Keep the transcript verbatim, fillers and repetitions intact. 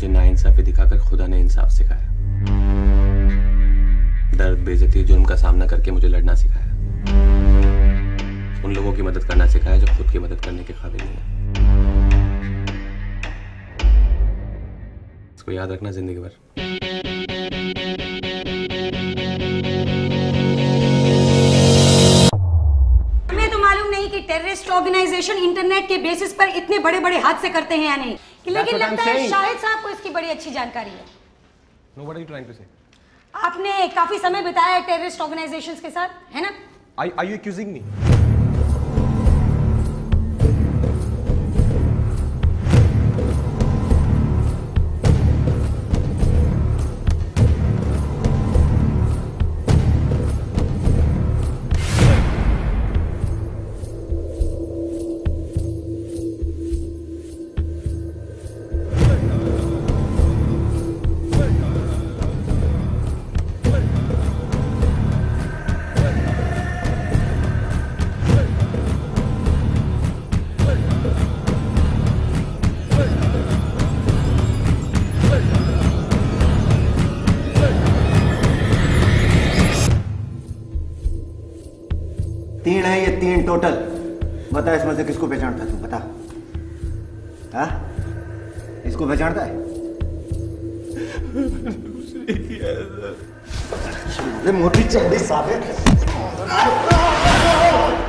मुझे नाइंसाफी दिखाकर खुदा ने इंसाफ सिखाया। दर्द, बेइज्जती, जुर्म का सामना करके मुझे लड़ना सिखाया। उन लोगों की मदद करना सिखाया जो खुद की मदद करने के काबिल नहीं है। इसको याद रखना जिंदगी भर। टेररिस्ट ऑर्गेनाइजेशन इंटरनेट के बेसिस पर इतने बड़े बड़े हादसे करते हैं या नहीं, लेकिन लगता है शाहिद साहब को इसकी बड़ी अच्छी जानकारी है। No, what are you trying to say? आपने काफी समय बिताया है टेररिस्ट ऑर्गेनाइजेशंस के साथ, है ना? Are, are you accusing me? तीन है ये, तीन टोटल। बता इसमें से किसको पहचानता है तू? बता। हाँ, इसको पहचानता है? मोटी चंडी साबित।